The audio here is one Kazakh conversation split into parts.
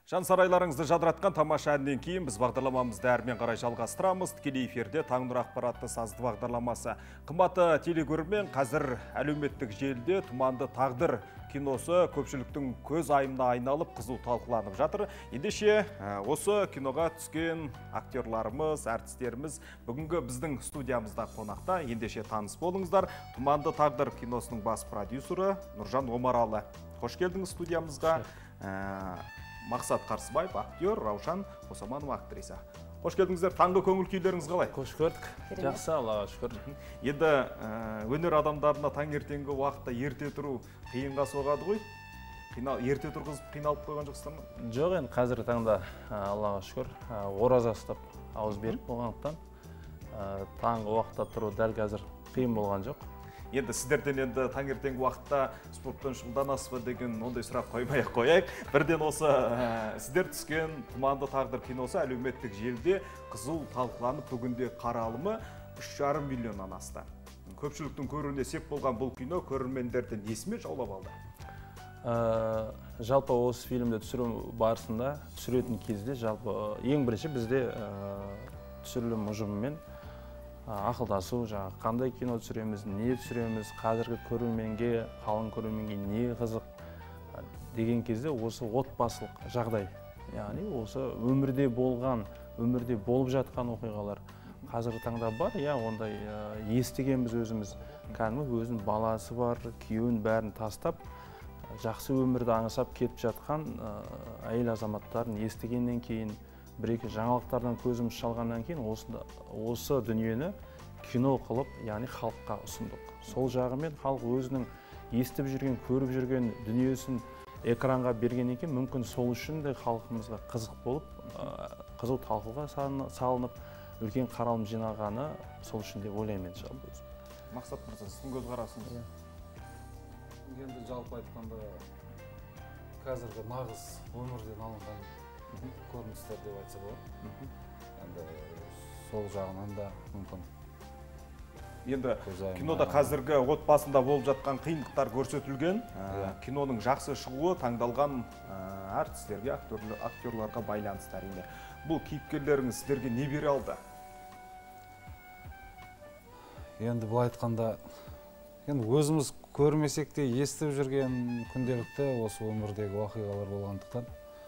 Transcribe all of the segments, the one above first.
Жан сарайларыңызды жадыратқан тамаша әннен кейін біз бағдарламамызды әрмен қарай жалғастырамыз. Тікелей эфирде Таңнұр ақпаратты сазды бағдарламасы. Қымбатты телекөрермен, қазір әлеуметтік желіде Тұманды тағдыр киносы көпшіліктің көз айымына айналып қызу талқыланып жатыр. Ендеше осы киноға түскен актерларымыз, әртістеріміз бүгінгі біздің студиямызда қонақта. Ендеше таныс болыңыздар. Тұманды тағдыр киносының бас продюсері Нұржан Омаралы. Қош келдіңіз студиямызға. Мақсат Қарсыбаев, актер, Раушан Қосаманова, актриса. Қош келдіңіздер. Таңғы көңіл күйлеріңіз қалай? Қош көрдік. Жақсы, Аллаға шүкір. Енді өнер адамдарына таңертеңгі уақытта ерте тұру қиынға соғады ғой? Ерте тұрғызып қиналып қойған жоқсыздар ма? Жоқ, енді қазіргі таңда Аллаға шүкір ораза ұстап ауыз беріп болғандықтан таңғы уақытта тұру дәл қазір қиын болған жоқ. Енді сіздерден енді таңертеңгі уақытта спортпен шұғылданасыз ба деген ондай сұрақ қоймай-ақ қояйық. Бірден осы сіздер түскен Тұманды тағдыр киносы әлеуметтік желіде қызу талқыланып, бүгінде қаралымы 3,5 миллионнан асты. Көпшіліктің көруіне сеп болған бұл кино көрермендерден несімен жаулап алды? Жалпы осы фильмді түсіру барысында, түсіретін кезде жалпы ең бірінші бізде түсірілім ұжымымен ақылдасу, қандай кино түсіреміз, не түсіреміз, қазіргі көрерменге, қалың көрерменге не қызық деген кезде осы отбасылық жағдай, яғни осы өмірде болған, өмірде болып жатқан оқиғалар қазіргі таңда бар, ондай естігенбіз өзіміз, кәдімгі өзінің баласы бар, күйеуін бәрін тастап, жақсы өмірді аңсап кетіп жатқан әйел азаматтарын естігеннен кейін, бір-екі жаңалықтардан көзіміз шалғаннан кейін осы дүниені кино қылып, яғни халыққа ұсындық. Сол жағымен халық өзінің естіп жүрген, көріп жүрген дүниесін экранға бергеннен кейін мүмкін сол үшін де халқымызға қызық болып, қызу талқыға салынып, үлкен қаралым жинағаны сол үшін деп ойлаймын жалпы. Мақсат мырза, сіздің көзқарасыңыз? Енді жалпы айтқанда қазіргі нағыз өмірден алынған көріністер деп айтса болады. Енді сол жағынан да мүмкін. Енді кинода қазіргі отбасында болып жатқан қиындықтар көрсетілген. Киноның жақсы шығуы таңдалған әртістерге, актерларға байланысты әрине. Бұл кейіпкерлеріңіз сіздерге не бере алды? Енді бұл айтқанда, өзіміз көрмесек те естіп жүрген күнделікті осы өмірдегі оқиғалар болғандықтан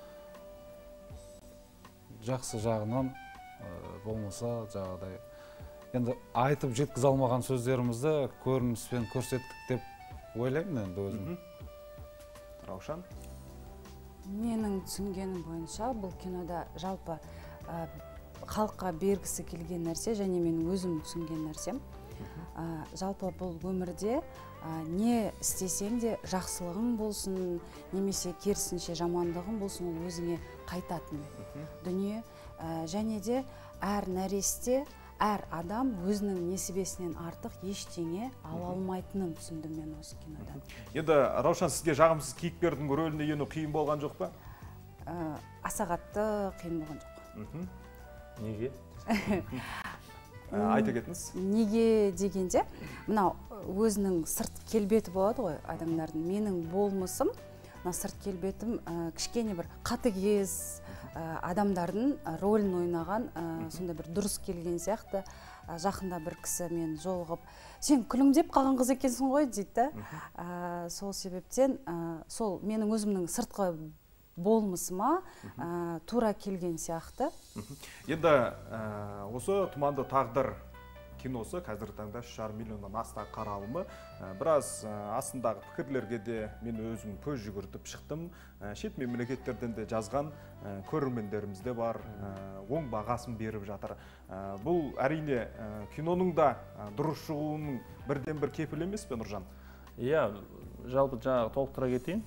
жақсы жағынан болмаса жағдай. Енді айтып жеткізе алмаған сөздерімізді көрініспен көрсеттік деп ойлаймын енді өзім. Раушан? Менің түсінгенім бойынша бұл кинода жалпы халыққа бергісі келген нәрсе және мен өзім түсінген нәрсем. Жалпы бұл өмірде не істесең де жақсылығың болсын, немесе керісінше жамандығың болсын, ол өзіңе қайтатын дүние. Және де әр нәресте, әр адам өзінің несібесінен артық ештеңе ала алмайтынын түсіндім мен осы кинодан. Енді Раушан, сізге жағымсыз кейіпкердің рөліне ену қиын болған жоқ па? Аса қатты қиын болған жоқ. Неге? Айта кетіңіз. Неге дегенде, мынау өзінің сырт келбеті болады ғой адамдардың. Менің болмысым, сырт келбетім кішкене бір қатыгез адамдардың рөлін ойнаған, сонда бір дұрыс келген сияқты. Жақында бір кісі мен жолығып, сен күлімдеп қалған қыз екенсің ғой дейді. Сол себептен сол менің өзімнің сыртқы болмысыма тура келген сияқты. Енді осы Тұманды тағдыр киносы қазіргі таңда 3,5 миллионнан асты қаралымы. Біраз астындағы пікірлерге де мен өзім көз жүгіртіп шықтым. Шет мемлекеттерден де жазған көрермендеріміз де бар, оң бағасын беріп жатыр. Бұл әрине киноның да дұрыс шығуының бірден бір кепілі емес пе, Нұржан? Жалпы жаңағы толықтыра кетейін.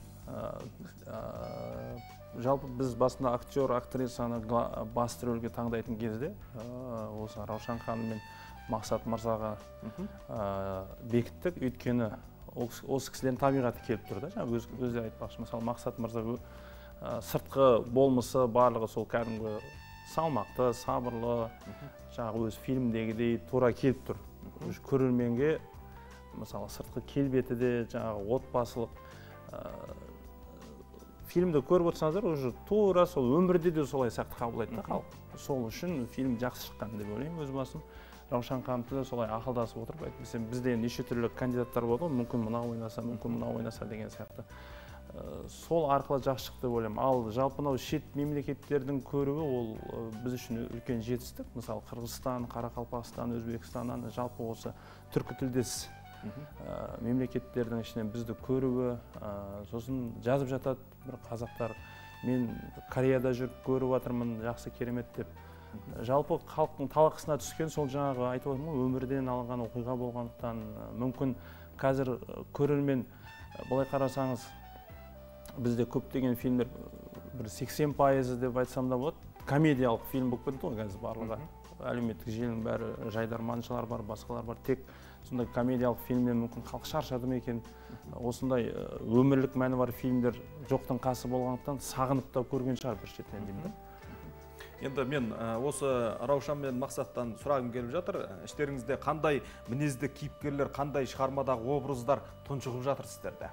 Жалпы біз басында актер, актрисаны басты рөлге таңдайтын кезде осы Раушан ханым мен Мақсат мырзаға бекіттік, өйткені осы кісілердің табиғаты келіп тұр да, өзі айтпақшы. Мысалы, Мақсат мырза сыртқы болмысы барлығы сол кәдімгі салмақты, сабырлы, өз фильмдегідей тура келіп тұр. Көрерменге мысалы сыртқы келбеті де отбасылық фильмді көріп отырсаңыздар, уже тура сол өмірде де солай сияқты қабылдайды да халық. Сол үшін фильм жақсы шыққан деп ойлаймын өз басым. Раушан ханымды да солай ақылдасып отырып айтып, бізде неше түрлі кандидаттар болады ғой, мүмкін мынау ойнаса, мүмкін мынау ойнаса деген сияқты. Сол арқылы жақсы шықты деп ойлаймын. Ал жалпы мынау шет мемлекеттердің көруі ол біз үшін үлкен жетістік. Мысалы Қырғызстан, Қарақалпақстан, Өзбекстаннан жалпы осы түркі тілдес мемлекеттердің ішінен бізді көруі, сосын жазып жатады бір қазақтар, мен Кореяда жүріп көріп жатырмын, жақсы керемет деп. Жалпы халықтың талқысына түскен сол жаңағы айтып отырмын ғой, өмірден алынған оқиға болғандықтан, мүмкін қазір көрермен былай қарасаңыз бізде көптеген фильмдер бір 80% деп айтсам да болады, комедиялық фильм болып кетті ғой қазір барлығы. Әлеуметтік желінің бәрі жайдарманшылар бар, басқалар бар. Тек сондай комедиялық фильмнен мүмкін халық шаршады ма екен. Осындай өмірлік мәні бар фильмдер жоқтың қасы болғандықтан сағынып та көрген шығар бір шетінен деймін. Енді мен осы Раушан мен Мақсаттан сұрағым келіп жатыр. Іштеріңізде қандай мінезді кейіпкерлер, қандай шығармадағы образдар тұншығып жатыр сіздерде?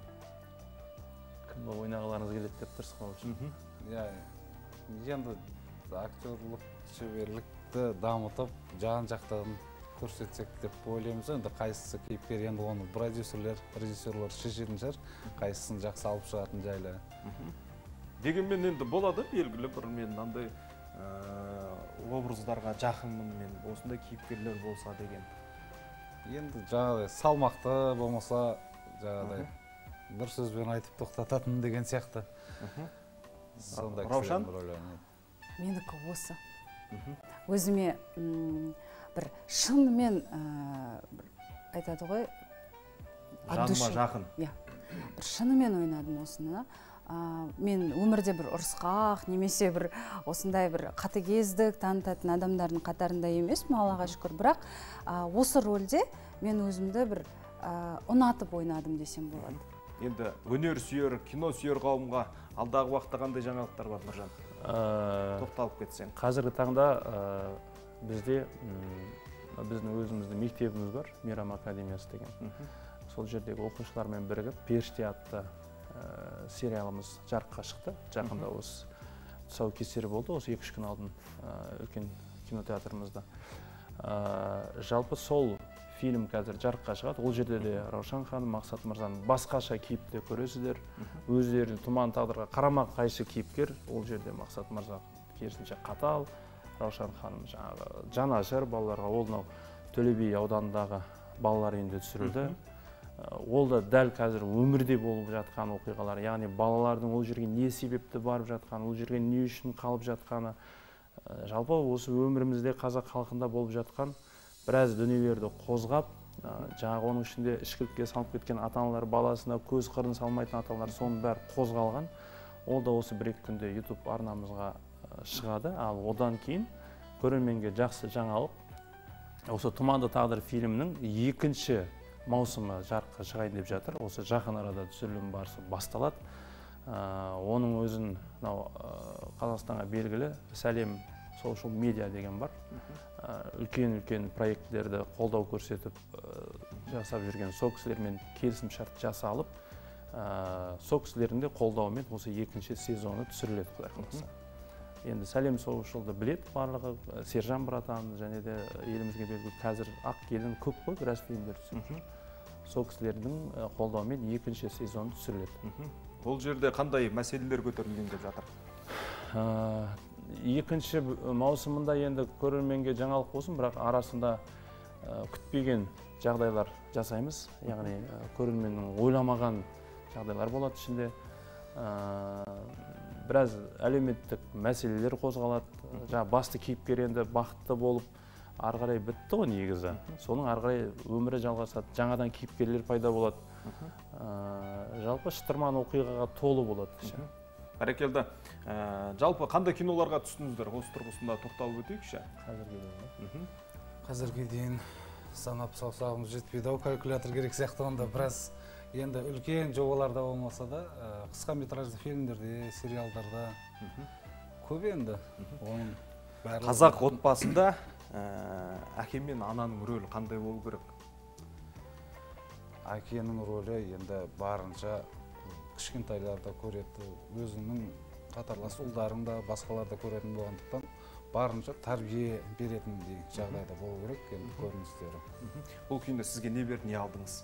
Кім ойнағыларыңыз келеді деп тұрсыз ғой. Енді актерлік шеберлікті дамытып, жан-жақтан көрсетсек деп ойлаймыз. Енді қайсысы кейіпкер, енді оны продюсерлер, режиссерлер шешетін шығар, қайсысын жақсы алып шығатын жайлы. Дегенмен енді болады белгілі бір мен андай образдарға жақынмын, мен осындай кейіпкерлер болса деген. Енді жаңағыдай салмақты болмаса, жаңағыдай бір сөзбен айтып тоқтататын деген сияқты. Раушан? Менікі осы. Өзіме бір шынымен айтады ғой, жаныма жақын. Бір шынымен ойнадым осыны. Мен өмірде бір ұрысқақ, немесе бір осындай бір қатыгездік танытатын адамдардың қатарында емеспін, Аллаға шүкір. Бірақ осы рөлде мен өзімді бір ұнатып ойнадым десем болады. Енді өнер сүйер, кино сүйер қауымға алдағы уақытта қандай жаңалықтар бар, Нұржан? Тоқталып кетсең. Қазіргі таңда бізде біздің өзіміздің мектебіміз бар, Мейрам академиясы деген. Сол жердегі оқушылармен бірігіп Періште атты сериалымыз жарыққа шықты. Жақында осы тұсаукесері болды, осы 2-3 күн алдын үлкен кинотеатрымызда. Жалпы сол фильм қазір жарыққа шығады. Ол жерде де Раушан ханым, Мақсат мырзаның басқаша кейіпте көресіздер. Өздерінің тұман тағдырға қарама қайшы кейіпкер. Ол жерде Мақсат мырза керісінше қатал, Раушан ханым жаңағы жанашыр балаларға. Ол Төле би ауданындағы балалар үйінде түсірілді. Ол да дәл қазір өмірде болып жатқан оқиғалар, яғни балалардың ол жерге не себепті барып жатқаны, ол жерге не үшін қалып жатқаны, жалпы осы өмірімізде қазақ халқында болып жатқан біраз дүниелерді қозғап, жаңағы оның ішінде ішкілікке салып кеткен ата-аналар, баласына көз қырын салмайтын ата-аналар, соның бәрі қозғалған. Ол да осы 1-2 күнде YouTube арнамызға шығады. Ал одан кейін көрерменге жақсы жаңалық. Осы Тұманды тағдыр фильмінің 2-ші маусымы жарыққа шығайын деп жатыр. Осы жақын арада түсірілім барысы басталады. Оның өзін Қазақстанға белгілі Сәлем Social Media деген бар. Үлкен проектлерді қолдау көрсетіп жасап жүрген сол кісілермен келісім шарт жасалып, сол кісілердің де қолдауымен осы 2-ші сезоны түсіріледі, Құдай қаласа. Енді Сәлем Social'ды білет барлығы, Сержан Братан және де елімізге белгілі қазір ақ келін көп қой, біраз фильмдер түсірілді. Сол кісілердің қолдауымен 2-ші сезон түсіріледі. Ол жерде қандай мәселелер көтерілген деп жатыр? 2-ші маусымында енді көрерменге жаңалық болсын, бірақ арасында күтпеген жағдайлар жасаймыз. Яғни көрерменнің ойламаған жағдайлар болады ішінде. Біраз әлеуметтік мәселелер қозғалады. Басты кейіпкер енді бақытты болып, ары қарай бітті ғой негізі. Соның ары қарай өмірі жалғасады, жаңадан кейіпкерлер пайда болады. Жалпы шытырман оқиғаға толы болады. Бәрекелді. Жалпы қандай киноларға түстіңіздер? Осы тұрғысында тоқталып өтейікші? Қазірге дейін санап саусағымыз жетпейді-ау, калькулятор керек сияқты. Онда біраз енді үлкен жобаларда болмаса да, қысқа метражды фильмдерде, сериалдарда көп енді. Қазақ отбасында әке мен ананың рөлі қандай болу керек? Әкенің рөлі енді барынша кішкентайлар да көреді, өзінің қатарлас ұлдарың да басқалар да көретін болғандықтан барынша тәрбие беретін жағдайда болу керек енді көріністері. Бұл кино сізге не берді, не алдыңыз?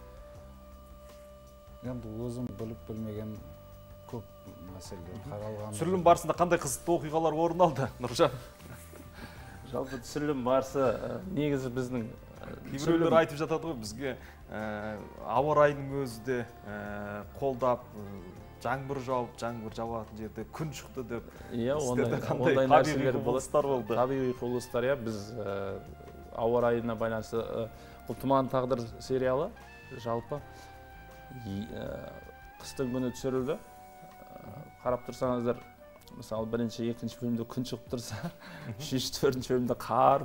Енді өзім біліп білмеген көп мәселелер қаралған. Түсірілім барысында қандай қызықты оқиғалар орын алды, Нұржан? Жалпы түсірілім барысы негізі біздің Кейбіреулер айтып жатады ғой, бізге ауа райының өзі де қолдап, жаңбыр жауатын жерде күн шықты деп. Ондай нәрселер болды. Табиғи құбылыстар, біз ауа райына байланысты бұл «Тұман тағдыр» сериалы жалпы қыстың күні түсірілді. Қарап тұрсаңыздар, мысалы бірінші, екінші бөлімде күн шығып тұрса, үшінші, төртінші бөлімде қар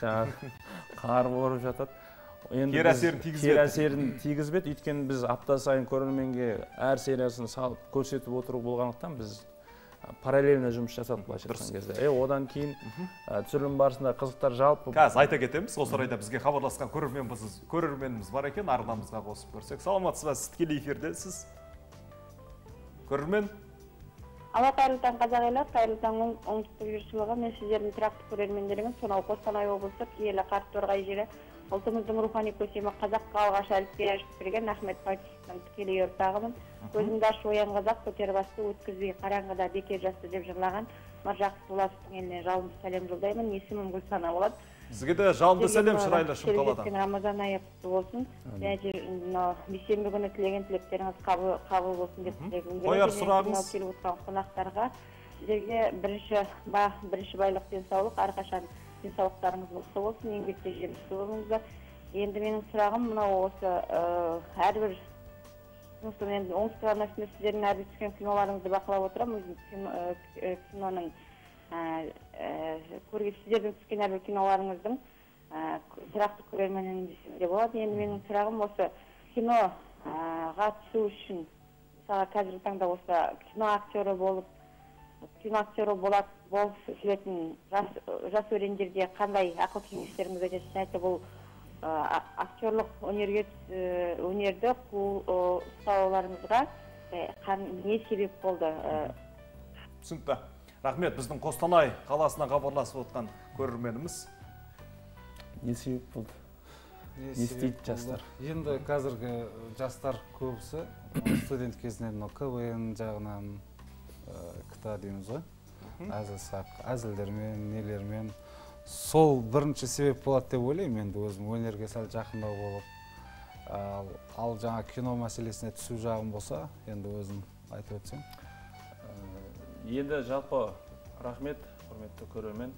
борып жатады. Кері әсерін тигізбеді. Өйткені біз апта сайын көрерменге әр сериясын салып көрсетіп отыру болғандықтан біз параллельно жұмыс жасадық былайша айтқан кезде. Одан кейін түсірілім барысында қызықтар жалпы. Қазір айта кетеміз, осы орайда бізге хабарласқан көрерменіміз бар екен, арнамызға қосып көрсек. Саламатсыз ба, сіз тікелей эфирдесіз. Көрермен? Ала қайырлы таң қазақ елі, қайырлы таң оңтүстік жұртшылығы, мен сіздердің тұрақты көрермендеріңіз, сонау Қостанай облысы киелі Қарт-Торғай жері, ұлтымыздың рухани көсемі қазаққа алғаш әліппе ашып берген Ахмет Байтұрсынның тікелей ұрпағымын. Көзімді ашып оян қазақ, көтер басты, өткізбей қараңғыда бекер жасты деп жырлаған Мыржақып Дулатовтың еліне жалынды сәлем жолдаймын. Есімім Гүлсана болады. Сізге де жалынды сәлем шырайлы Шымқаладан. Рамазан айы құтты болсын. Бейсенбі күні тілеген тілектеріңіз қабыл болсын деп тілегім. Қояр сұрағыңыз? Келіп отырған қонақтарға сіздерге бірінші байлық денсаулық, әрқашан денсаулықтарыңыз мықты болсын, еңбекте жемісті болыңыздар. Енді менің сұрағым мынау осы әрбір оңтүстік арнасында сіздердің әрбір түскен киноларыңызды бақылап отырамын. Өзім киноның сіздердің түскен әрбір киноларыңыздың тұрақты көрерменімін десем де болады. Енді менің сұрағым осы киноға түсу үшін, мысалы қазіргі таңда осы кино актері болып келетін жас өрендерге қандай ақыл кеңестеріңіз айтасыз? Бұл актерлық өнерді ұстауларыңызға не себеп болды? Түсінікті. Рахмет, біздің Қостанай қаласына хабарласып отқан көрерменіміз. Не себеп болды? Не істейді жастар? Енді қазіргі жастар көбісі студент кезінен КВН жағынан кіта дейміз ғой. Әзілдермен, нелермен. Сол бірінші себеп болады деп ойлаймын, енді өзім өнерге сәл жақындау болып. Ал жаңа кино мәселесіне түсу жағым болса, енді өзім айтып өтсем. Енді жалпы рахмет, құрметті көрермен.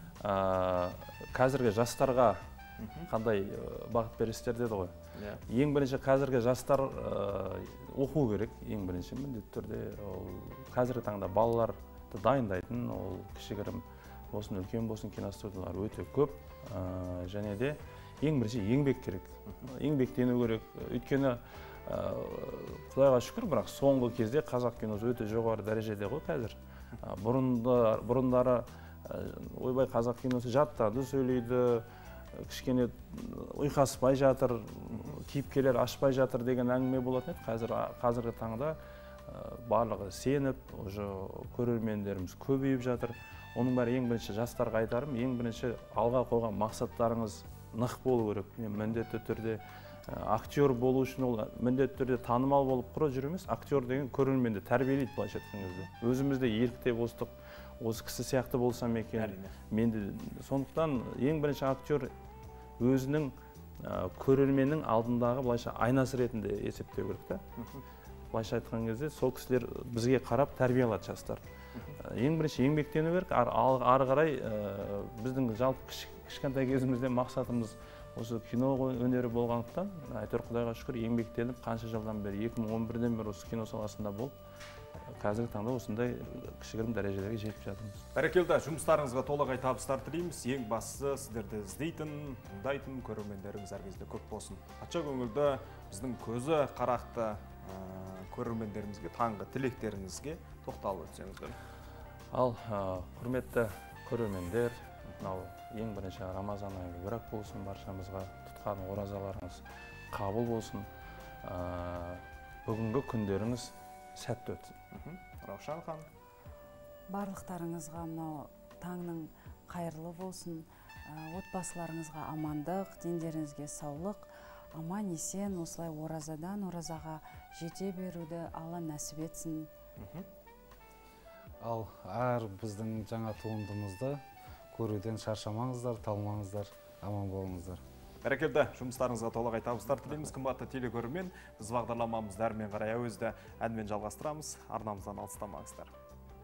Қазіргі жастарға қандай бағыт бересіздер деді ғой. Ең бірінші қазіргі жастар оқу керек, ең бірінші міндетті түрде. Қазіргі таңда балаларды дайындайтын, ол кішігірім болсын, үлкен болсын киностудиялар өте көп. Және де ең бірінші еңбек керек. Еңбектену керек. Өйткені Құдайға шүкір, бірақ соңғы кезде қазақ киносы өте жоғары дәрежеде ғой қазір. Бұрындары ойбай қазақ киносы жаттады, сөйлейді, кішкене ұйқаспай жатыр, кейіпкерлер ашпай жатыр деген әңгіме болатын еді. Қазіргі таңда барлығы сеніп, көрермендеріміз көбейіп жатыр. Оның бәрі ең бірінші жастарға айтарым, ең бірінші алға қойған мақсаттарыңыз нық болу керек. Міндетті түрде актер болу үшін ол міндетті түрде танымал болып құра жүрмес. Актер деген көрерменді тәрбиелейді былайша айтқан кезде. Өзімізде еліктеп остық, осы кісі сияқты болсам екен. Сондықтан ең бірінші актер өзінің көрерменнің алдындағы былайша айнасы ретінде есептеу керек та. Былайша айтқан кезде сол кісілер бізге қарап тәрбие алады жастар. Ең бірінші еңбектену керек. Ары қарай біздің жалпы кішкентай кезімізде мақсатымыз осы кино өнері болғандықтан, әйтеуір Құдайға шүкір еңбектеніп, қанша жылдан бері 2011-ден бері осы кино саласында болып, қазіргі таңда осындай кішігірім дәрежелерге жетіп жатырмыз. Бәрекелді, жұмыстарыңызға толағай табыстар тілейміз. Ең бастысы сіздерді іздейтін, тыңдайтын көрермендеріңіз әр кезде көп болсын. Ача көңілді біздің көзі қарақты көрермендерімізге, таңғы тілектеріңізге тоқталып өтсеңіздер. Ал құрметті көрермендер, ең бірінші Рамазан айы мүбәрәк болсын, баршамызға тұтқан оразаларыңыз қабыл болсын. Бүгінгі күндеріңіз сәтті өтсін. Раушан ханым. Барлықтарыңызға мынау таңның қайырлы болсын, отбасыларыңызға амандық, дендеріңізге саулық, аман есен осылай оразадан оразаға жете беруді Алла нәсіп етсін. Ал әр біздің жаңа туындымызды көруден шаршамаңыздар, талмаңыздар, аман болыңыздар. Бәрекелді, жұмыстарыңызға толағай табыстар тілейміз. Қымбатты телекөрермен, біз бағдарламамызды әрмен қарай әуезді әнмен жалғастырамыз. Арнамыздан алыстамаңыздар.